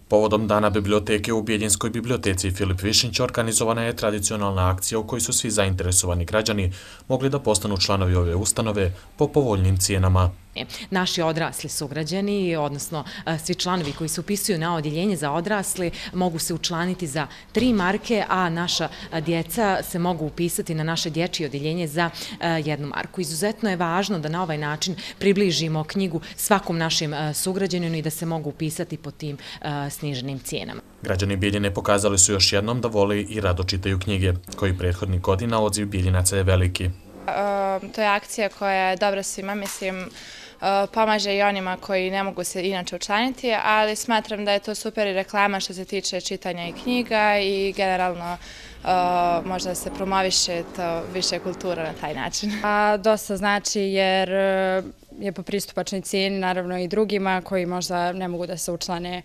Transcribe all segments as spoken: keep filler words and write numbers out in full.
Povodom Dana biblioteke u Bijeljinskoj biblioteci Filip Višnić organizovana je tradicionalna akcija u kojoj su svi zainteresovani građani mogli da postanu članovi ove ustanove po povoljnim cijenama. Naši odrasli sugrađani, odnosno svi članovi koji se upisuju na odjeljenje za odrasli, mogu se učlaniti za tri marke, a naša djeca se mogu upisati na naše dječje odjeljenje za jednu marku. Izuzetno je važno da na ovaj način približimo knjigu svakom našim sugrađaninu i da se mogu upisati po tim sniženim cijenama. Građani Bijeljine pokazali su još jednom da vole i rado čitaju knjige, koji prethodnih godina odziv Bijeljinaca je veliki. To je akcija koja je dobra svima, mislim, pomaže i onima koji ne mogu se inače učlaniti, ali smatram da je to super i reklama što se tiče čitanja i knjiga i generalno možda se promoviše to više kultura na taj način. A dosta znači jer je po pristupačnoj cijeni naravno i drugima koji možda ne mogu da se učlane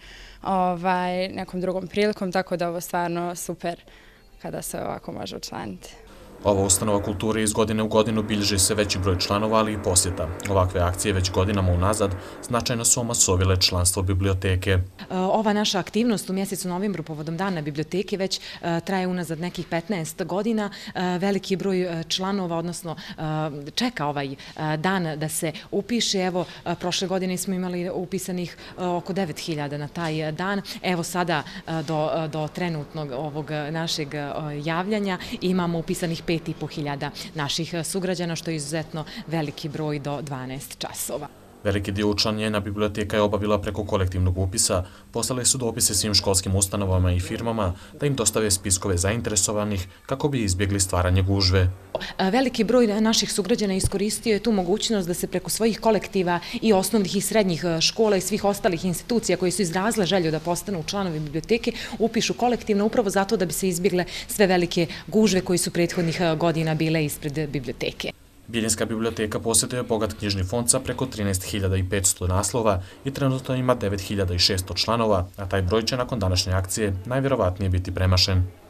nekom drugom prilikom, tako da ovo je stvarno super kada se ovako može učlaniti. Ova ustanova kulture iz godine u godinu bilježi se veći broj članova, ali i posjeta. Ovakve akcije već godinama unazad značajno su omasovile članstvo biblioteke. Ova naša aktivnost u mjesecu novembru povodom Dana biblioteke već traje unazad nekih petnaest godina. Veliki broj članova, odnosno čeka ovaj dan da se upiše. Evo, prošle godine smo imali upisanih oko devet hiljada na taj dan. Evo sada do, do trenutnog ovog našeg javljanja imamo upisanih pet i po hiljada naših sugrađana, što je izuzetno veliki broj do dvanaest časova. Veliki dio učlanjenja biblioteka je obavila preko kolektivnog upisa. Poslali su dopise svim školskim ustanovama i firmama da im dostave spiskove zainteresovanih kako bi izbjegli stvaranje gužve. Veliki broj naših sugrađana iskoristio je tu mogućnost da se preko svojih kolektiva i osnovnih i srednjih škola i svih ostalih institucija koji su izrazile želju da postanu članovi biblioteke upišu kolektivno upravo zato da bi se izbjegle sve velike gužve koji su prethodnih godina bile ispred biblioteke. Bijeljinska biblioteka posjeduje bogat knjižni fond sa preko trinaest hiljada petsto naslova i trenutno ima devet hiljada šesto članova, a taj broj će nakon današnje akcije najvjerovatnije biti premašen.